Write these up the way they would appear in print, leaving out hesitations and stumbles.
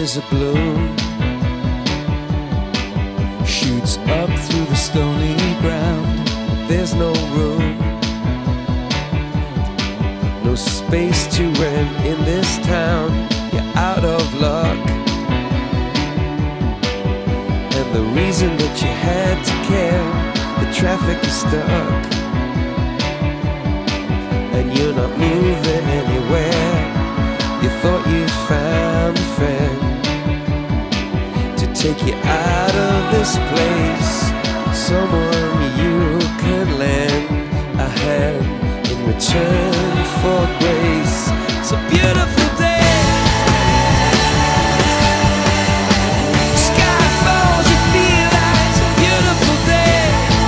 is a bloom, shoots up through the stony ground. There's no room, no space to rent in this town. You're out of luck, and the reason that you had to care, the traffic is stuck, and you're not moving anywhere. You thought you found a friend to take you out of this place, someone you could lend a hand in return for grace. It's a beautiful day. Sky falls, you feel like it's a beautiful day.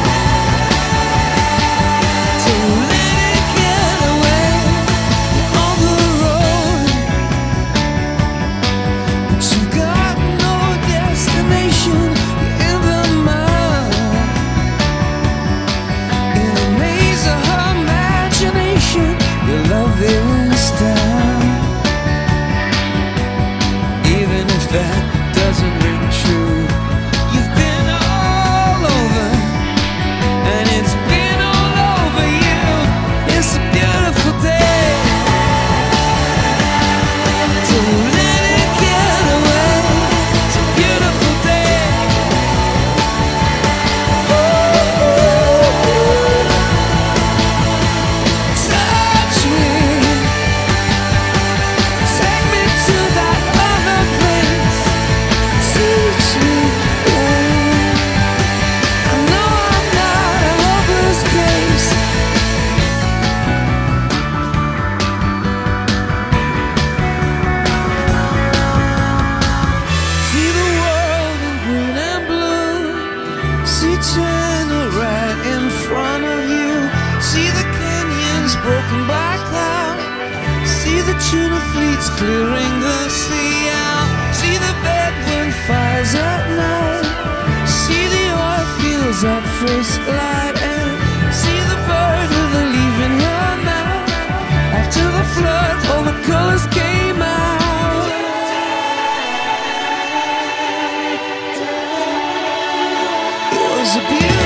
So let it get away on the road, but you've got no destination. You're in the mud, in a maze of her imagination. Your love is down, even if that doesn't ring true. You've been all over, and it's been all over you. It's a beautiful day, so let it get away. It's a beautiful day. Touch me, take me to that other place. Teach me, I know I'm not a hopeless case. See the world in green and blue, see China right in front of you, see the canyons broken by cloud, see the tuna fleets clearing the sea out, see the bedroom fires at night, see the oil fields at first light, and see the bird with a leaf in her mouth. After the flood, all the colors came out. It was a beautiful